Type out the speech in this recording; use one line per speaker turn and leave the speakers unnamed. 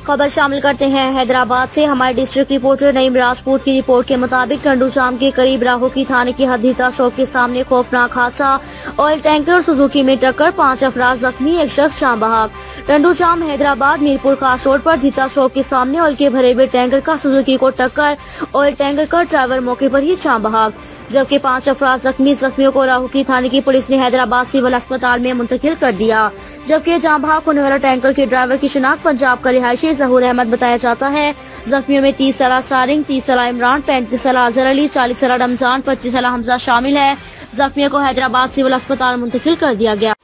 खबर शामिल करते हैं हैदराबाद से। हमारे डिस्ट्रिक्ट रिपोर्टर नईम राजपूत की रिपोर्ट के मुताबिक टंडूचाम के करीब राहोकी थाने की हदीता शॉप के सामने खौफनाक हादसा। ऑयल टैंकर और सुजुकी में टक्कर, 5 अफराद जख्मी, 1 शख्स जान बहक। टंडूचाम हैदराबाद मीरपुर खास रोड पर हदीता शॉप के सामने ऑयल के भरे हुए टैंकर का सुजुकी को टक्कर, ऑयल टैंकर का ड्राइवर मौके पर ही जान बहक, जबकि 5 अफराद जख्मी। जख्मियों को राहोकी थाने की पुलिस ने हैदराबाद सिविल अस्पताल में मुंतकिल कर दिया, जबकि जान बहक होने वाला टैंकर के ड्राइवर की शिनाख्त पंजाब का रिहायशी ज़हूर अहमद बताया जाता है। जख्मियों में 30 साल सारिंग, 30 साल इमरान, 35 साल अजहर अली, 40 साल रमजान, 25 साल हमजा शामिल है। जख्मियों को हैदराबाद सिविल अस्पताल मुंतकिल कर दिया गया।